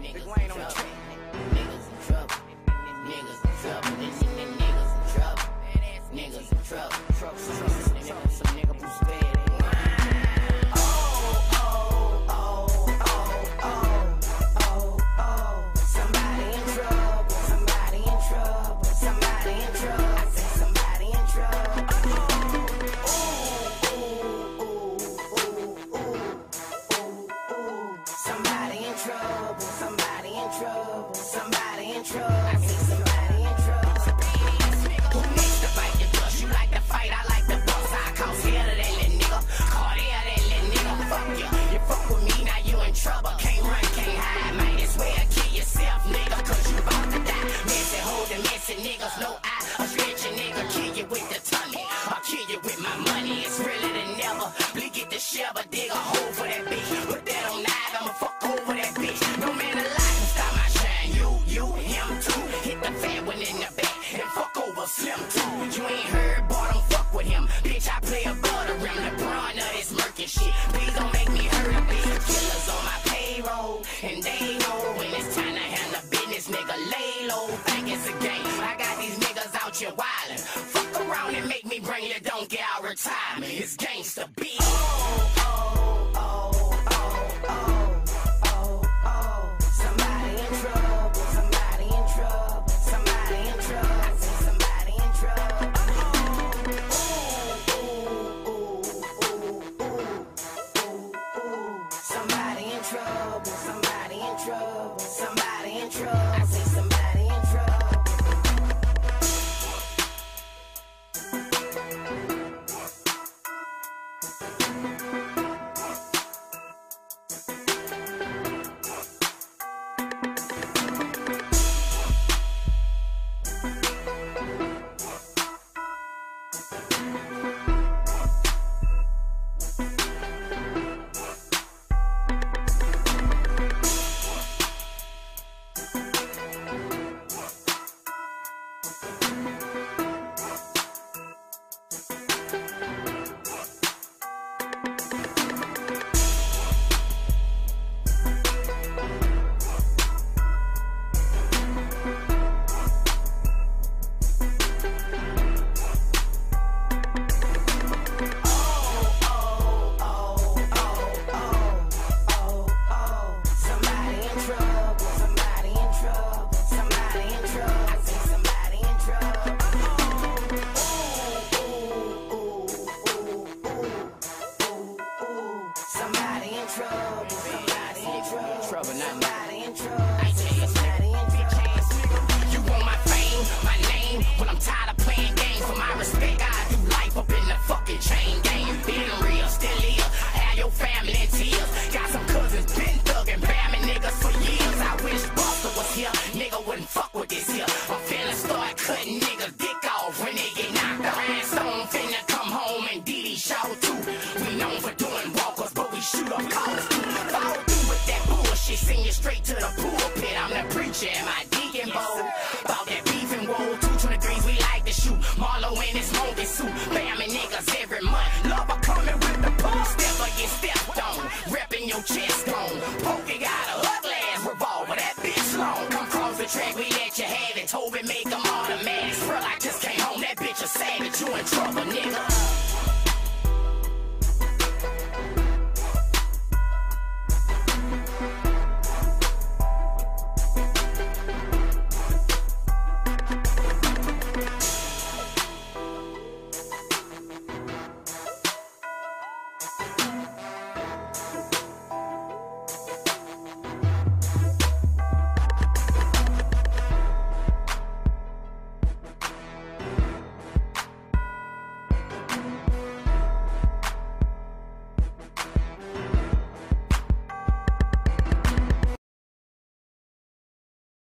Big Wayne on the track. Niggas in trouble. Niggas in trouble. Niggas in trouble. Niggas in trouble. Some nigga who's bad. Somebody in trouble. I see somebody in trouble. Who needs to bite the dust? You like to fight, I like to bust. I call scared of that little nigga. Cartier, that little nigga. Fuck you. You fuck with me, now you in trouble. Can't run, can't hide. Might as well kill yourself, nigga, cause you about to die. Messy holding messy niggas, no eye. A stretch a nigga, kill you with the tummy. I'll kill you with my money. It's realer than never. Please get the shell, but dig a hole for that bitch. Put that on live, I'ma fuck over that bitch. No man alive can stop my shine. You, him too. Hit the fat one in the back and fuck over Slim too. You ain't heard, boy, don't fuck with him. Bitch, I play above the rim. LeBron of this murky shit. Please don't make me hurt a bitch. Killers on my payroll, and they know when it's time to handle business. Nigga, lay low, think it's a game. I got these niggas out here wildin'. Fuck around and make me bring your donkey out retirement. It's gangsta beat. Somebody in trouble, somebody in trouble, somebody in trouble. I see somebody in trouble. Trouble, somebody in trouble. I tell you, somebody in bitch ass nigga. You want my fame, my name? Well, I'm tired of playing games. For my respect, I do life up in the fucking chain gang. Been real, still here. Have your family in tears. Got some cousins, been thugging, bamming niggas for years. I wish Buster was here. Nigga wouldn't fuck with this here. I'm finna start cutting niggas' dick off when they get knocked out. Rhinestone finna come home and DD show too. We known for doing walkers, but we shoot up callers too. Follow through with that bullshit, send you straight to the